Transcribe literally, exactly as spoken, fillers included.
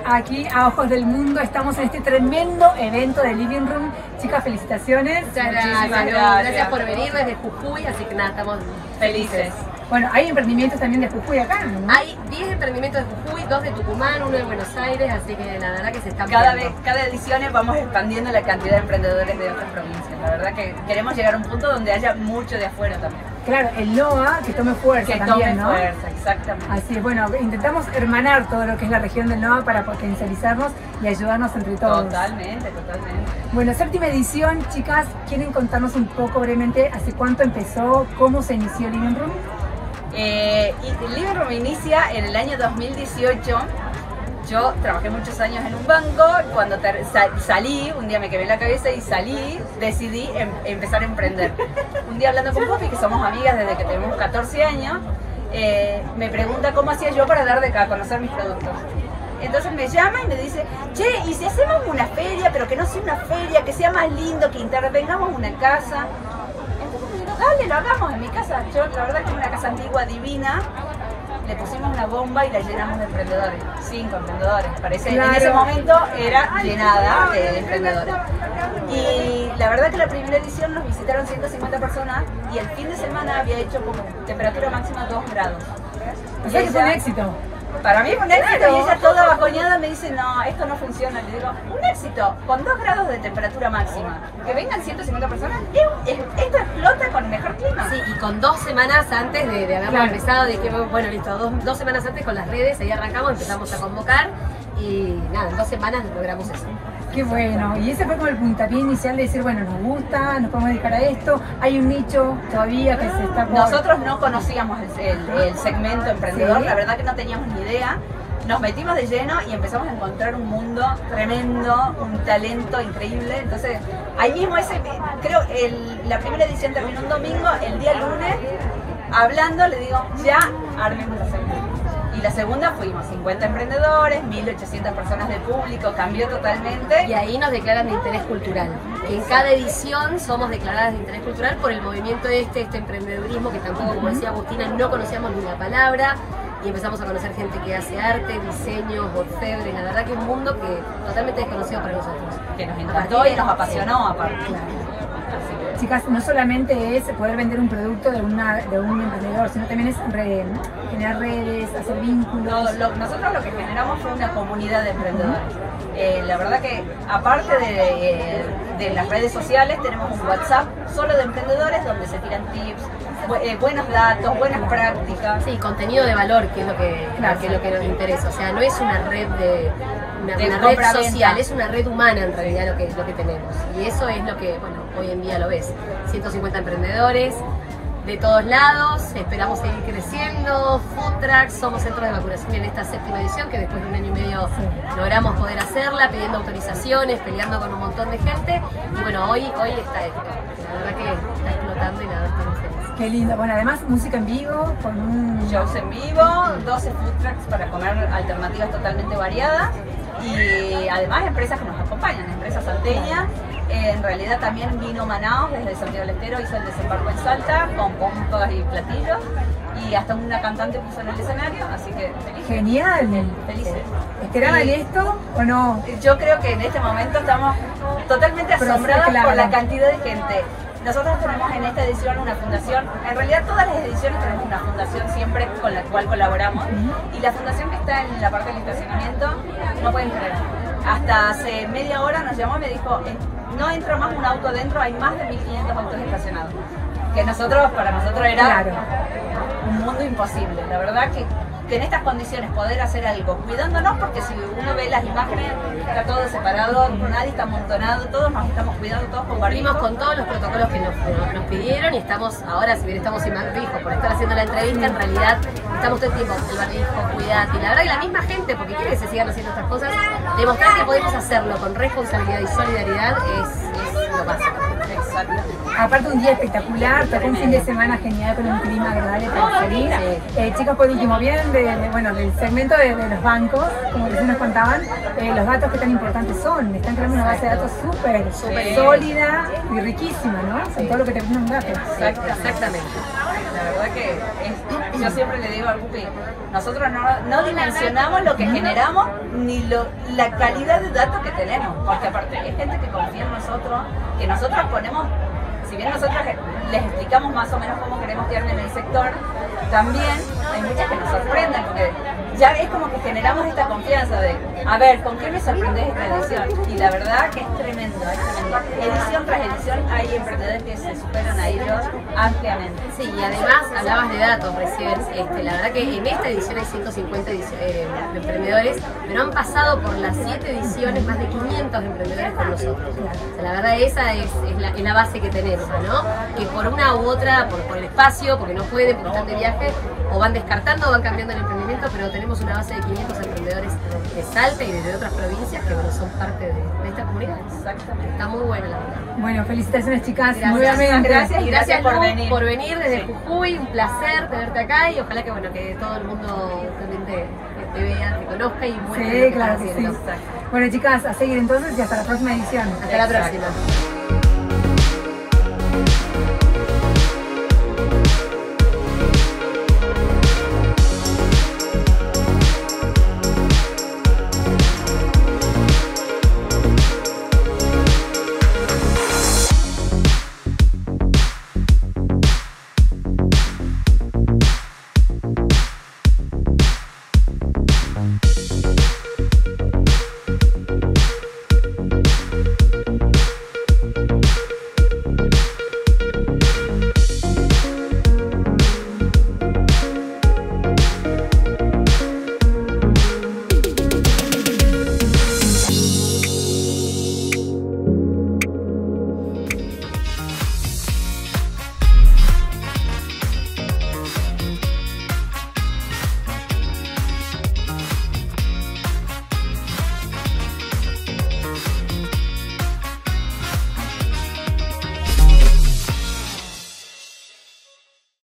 aquí a Ojos del Mundo. Estamos en este tremendo evento de Living Room. Chicas, felicitaciones. Muchas gracias, gracias. Gracias por venir desde Jujuy, así que nada, estamos felices. Bueno, hay emprendimientos también de Jujuy acá, ¿no? Hay diez emprendimientos de Jujuy, dos de Tucumán, uno de Buenos Aires, así que la verdad que se están cada viendo. vez, cada edición vamos expandiendo la cantidad de emprendedores de otras provincias. La verdad que queremos llegar a un punto donde haya mucho de afuera también. Claro, el NOA que tome fuerza que también, tome ¿no? fuerza, exactamente. Así es, bueno, intentamos hermanar todo lo que es la región del NOA para potencializarnos y ayudarnos entre todos. Totalmente, totalmente. Bueno, séptima edición, chicas, ¿quieren contarnos un poco brevemente hace cuánto empezó, cómo se inició Living Room? Eh, y Living Room inicia en el año dos mil dieciocho. Yo trabajé muchos años en un banco. Cuando sal salí, un día me quemé la cabeza y salí, decidí em empezar a emprender. Un día hablando con Poppy, que somos amigas desde que tenemos catorce años, eh, me pregunta cómo hacía yo para dar de acá, conocer mis productos. Entonces me llama y me dice, che, ¿y si hacemos una feria, pero que no sea una feria, que sea más lindo, que intervengamos una casa? Entonces me digo, dale, lo hagamos en mi casa. Yo la verdad que es una casa antigua, divina. Le pusimos una bomba y la llenamos de emprendedores, cinco emprendedores. Parece, claro. En ese momento era llenada de emprendedores. Y la verdad que la primera edición nos visitaron ciento cincuenta personas y el fin de semana había hecho como temperatura máxima dos grados. O sea que fue un éxito. Para mí fue un éxito, y ella toda bajoneada me dice, no, esto no funciona. Le digo, un éxito, con dos grados de temperatura máxima, que vengan ciento cincuenta personas, esto explota con el mejor clima. Sí, y con dos semanas antes de, de haberlo claro. empezado, de que, bueno, listo, dos, dos semanas antes con las redes, ahí arrancamos, empezamos a convocar, y nada, en dos semanas logramos eso. Qué bueno, y ese fue como el puntapié inicial de decir, bueno, nos gusta, nos podemos dedicar a esto, hay un nicho todavía que se está... Por... Nosotros no conocíamos el, el, el segmento emprendedor, ¿sí? La verdad que no teníamos ni idea, nos metimos de lleno y empezamos a encontrar un mundo tremendo, un talento increíble, entonces ahí mismo ese, creo, el, la primera edición terminó un domingo, el día lunes, hablando, le digo, ya armemos la segunda. Y la segunda fuimos cincuenta emprendedores, mil ochocientas personas de público, cambió totalmente. Y ahí nos declaran de interés cultural. En cada edición somos declaradas de interés cultural por el movimiento este, este emprendedurismo que tampoco, como decía Agustina, no conocíamos ni la palabra. Y empezamos a conocer gente que hace arte, diseños, orfebres. La verdad que es un mundo que totalmente desconocido para nosotros. Que nos encantó y nos apasionó aparte. Claro. Chicas, no solamente es poder vender un producto de, una, de un emprendedor, sino también es re, generar redes, hacer vínculos. No, lo, nosotros lo que generamos fue una comunidad de emprendedores. Eh, la verdad que aparte de, eh, de las redes sociales, tenemos un WhatsApp solo de emprendedores donde se tiran tips, bu eh, buenos datos, buenas prácticas. Sí, contenido de valor, que es lo que, claro, que, es lo que nos interesa. O sea, no es una red de... Una, de una red social, es una red humana en realidad lo que, lo que tenemos. Y eso es lo que, bueno, hoy en día lo ves. ciento cincuenta emprendedores de todos lados, esperamos seguir creciendo, food trucks, somos centros de vacunación en esta séptima edición, que después de un año y medio logramos poder hacerla, pidiendo autorizaciones, peleando con un montón de gente. Y bueno, hoy, hoy está esto. La verdad que está explotando y nada, estamos felices. Qué lindo. Bueno, además música en vivo, con un... shows en vivo, doce food trucks para comer alternativas totalmente variadas. Y además empresas que nos acompañan, empresas salteñas. En realidad también vino Manaos desde Santiago del Estero, hizo el desembarco en Salta con pompas y platillos, y hasta una cantante puso en el escenario, así que felices. Genial. Felices. ¿Esperaban y... esto o no? Yo creo que en este momento estamos totalmente asombradas claro. por la cantidad de gente. Nosotros tenemos en esta edición una fundación, en realidad todas las ediciones tenemos una fundación siempre con la cual colaboramos, uh-huh. Y la fundación que está en la parte del estacionamiento, no pueden creer, hasta hace media hora nos llamó y me dijo, no entra más un auto adentro, hay más de mil quinientos autos estacionados, que nosotros, para nosotros era claro. un mundo imposible, la verdad que que en estas condiciones poder hacer algo, cuidándonos, porque si uno ve las imágenes, está todo separado, nadie está amontonado, todos nos estamos cuidando, todos compartimos con todos los protocolos que nos, nos, nos pidieron, y estamos ahora, si bien estamos sin barbijo por estar haciendo la entrevista, en realidad estamos todo el tiempo, el barbijo, cuidate, y la verdad que la misma gente, porque quiere que se sigan haciendo estas cosas, demostrar que podemos hacerlo con responsabilidad y solidaridad es, es lo básico. Exacto. Aparte un día espectacular, tocó un fin de semana genial con un clima agradable para salir. Sí. Eh, chicos, por último, bien de, de, bueno, del segmento de, de los bancos, como recién nos contaban, eh, los datos que tan importantes son. Están creando una base de datos súper, súper sólida y riquísima, ¿no? Con todo lo que te brinda un dato. Exacto, exactamente. La verdad que es, yo siempre le digo al Pupi, nosotros no, no dimensionamos lo que generamos ni lo, la calidad de datos que tenemos, porque aparte hay gente que confía en nosotros, que nosotros ponemos, si bien nosotros les explicamos más o menos cómo queremos que armen el sector, también hay muchas que nos sorprenden, porque ya es como que generamos esta confianza de, a ver, ¿con qué me sorprendes esta edición? Y la verdad que es tremendo, es tremendo. Edición tras edición hay emprendedores que se superan a ellos ampliamente. Sí, y además hablabas de datos recién, este, la verdad que en esta edición hay ciento cincuenta eh, emprendedores, pero han pasado por las siete ediciones más de quinientos emprendedores con nosotros. O sea, la verdad esa es, es, la, es la base que tenemos, ¿no? Que por una u otra, por, por el espacio, porque no pueden, porque están de viaje, o van descartando o van cambiando el emprendimiento, pero tenemos una base de quinientos emprendedores de Salta y de otras provincias que bueno, son parte de, de esta comunidad. Exactamente. Está muy buena la verdad. Bueno, felicitaciones chicas. Gracias. Nuevamente. Gracias y gracias, Gracias por Lu, venir. por venir desde Sí. Jujuy, un placer tenerte acá y ojalá que bueno que todo el mundo también te, te vea, te conozca y muestre lo Sí, que claro estás que sí. haciendo. Bueno, chicas, a seguir entonces y hasta la próxima edición. Hasta la Exacto. próxima. Thank you.